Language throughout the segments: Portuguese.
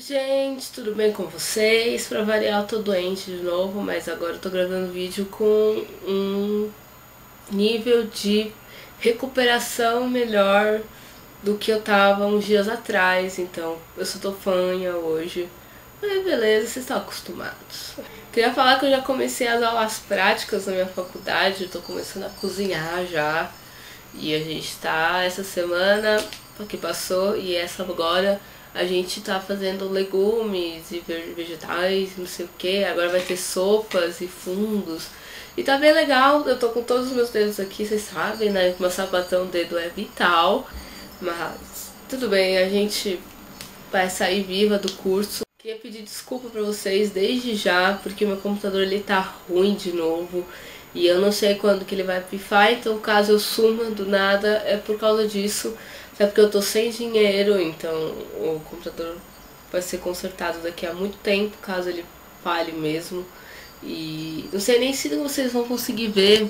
Gente, tudo bem com vocês? Pra variar, eu tô doente de novo, mas agora eu tô gravando vídeo com um nível de recuperação melhor do que eu tava uns dias atrás, então eu só tô fanha hoje. Mas beleza, vocês estão acostumados. Queria falar que eu já comecei as aulas práticas na minha faculdade, eu tô começando a cozinhar já. E a gente tá, essa semana que passou e essa agora, a gente tá fazendo legumes e vegetais, não sei o que. Agora vai ter sopas e fundos. E tá bem legal, eu tô com todos os meus dedos aqui, vocês sabem, né? Meu sapatão dedo é vital. Mas tudo bem, a gente vai sair viva do curso. Queria pedir desculpa pra vocês desde já, porque meu computador ele tá ruim de novo. E eu não sei quando que ele vai pifar, então caso eu suma do nada é por causa disso. Até porque eu tô sem dinheiro, então o computador vai ser consertado daqui a muito tempo, caso ele falhe mesmo. E não sei nem se vocês vão conseguir ver.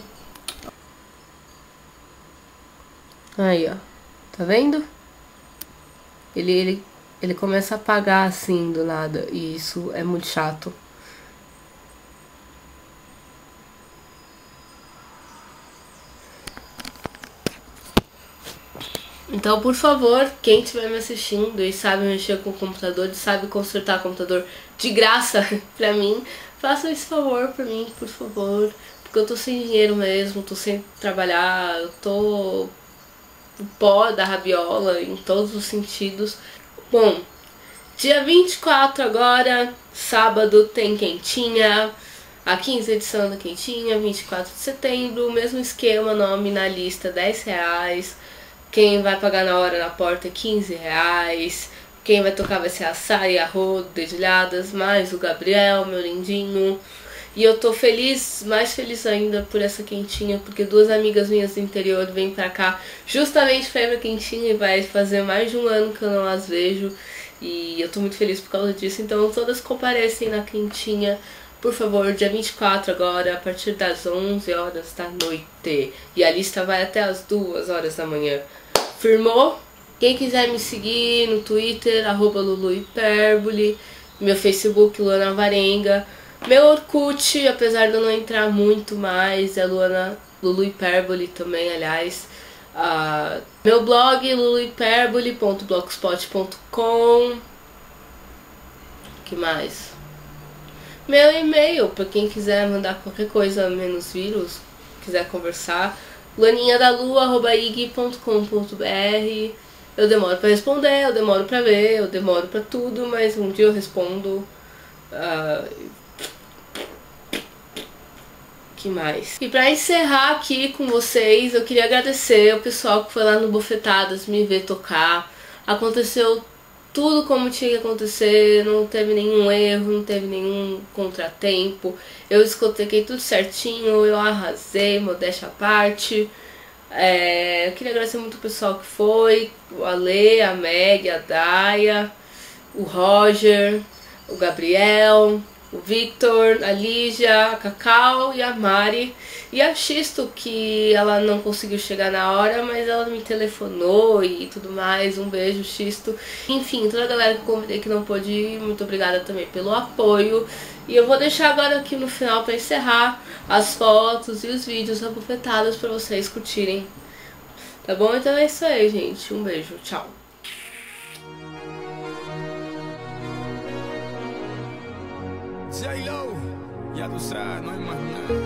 Aí, ó. Tá vendo? Ele começa a apagar assim do nada, e isso é muito chato. Então, por favor, quem estiver me assistindo e sabe mexer com o computador e sabe consertar o computador de graça pra mim, faça esse favor pra mim, por favor. Porque eu tô sem dinheiro mesmo, tô sem trabalhar, eu tô o pó da rabiola em todos os sentidos. Bom, dia 24 agora, sábado, tem Quentinha, a 15ª edição da Quentinha, 24 de setembro, mesmo esquema, nome na lista, R$10. Quem vai pagar na hora na porta é R$15. Quem vai tocar vai ser a Sari, a Rô, Dedilhadas, mais o Gabriel, meu lindinho. E eu tô feliz, mais feliz ainda por essa Quentinha, porque duas amigas minhas do interior vêm pra cá justamente pra ir pra Quentinha e vai fazer mais de um ano que eu não as vejo. E eu tô muito feliz por causa disso, então todas comparecem na Quentinha. Por favor, dia 24 agora, a partir das 11 horas da noite. E a lista vai até as 2 horas da manhã. Firmou? Quem quiser me seguir no Twitter, @luluhiperbole, meu Facebook, Luana Varenga, meu Orkut, apesar de eu não entrar muito mais, é Lulu Hiperbole também, aliás. Meu blog, luluhiperbole.blogspot.com. Que mais? Meu e-mail, pra quem quiser mandar qualquer coisa menos vírus, quiser conversar, luaninhadalu@ig.com.br. Eu demoro pra responder, eu demoro pra ver, eu demoro pra tudo, mas um dia eu respondo. Que mais? E pra encerrar aqui com vocês, eu queria agradecer o pessoal que foi lá no Bofetadas me ver tocar. Aconteceu tudo como tinha que acontecer, não teve nenhum erro, não teve nenhum contratempo. Eu escutei tudo certinho, eu arrasei, modéstia à parte. Eu queria agradecer muito o pessoal que foi, o Ale, a Meg, a Daya, o Roger, o Gabriel, o Victor, a Lígia, a Cacau e a Mari. E a Xisto, que ela não conseguiu chegar na hora, mas ela me telefonou e tudo mais. Um beijo, Xisto. Enfim, toda a galera que eu convidei que não pôde ir, muito obrigada também pelo apoio. E eu vou deixar agora aqui no final para encerrar as fotos e os vídeos abofetados para vocês curtirem. Tá bom? Então é isso aí, gente. Um beijo. Tchau. J-Lo, ya tú sabes, no hay más nada.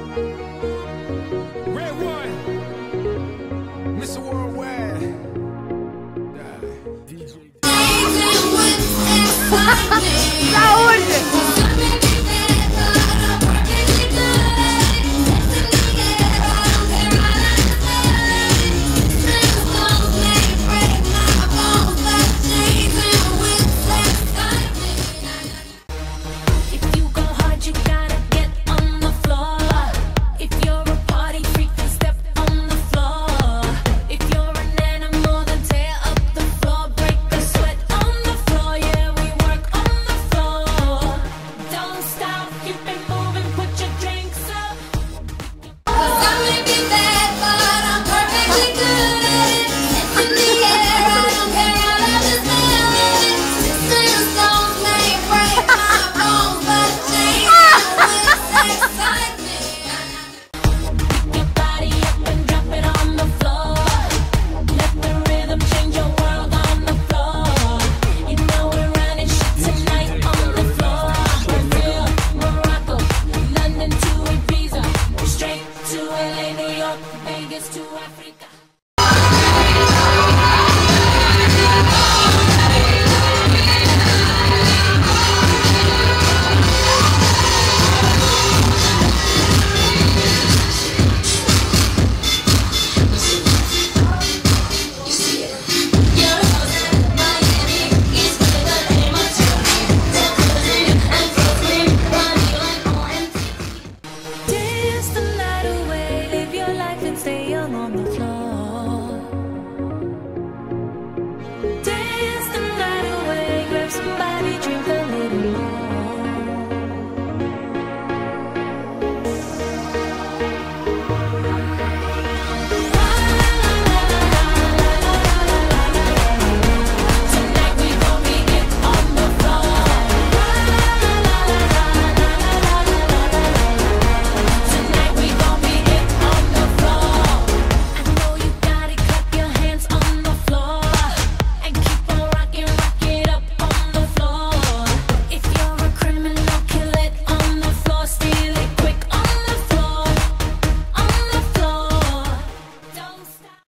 Red One, Mr. Worldwide. DJ. Saúde!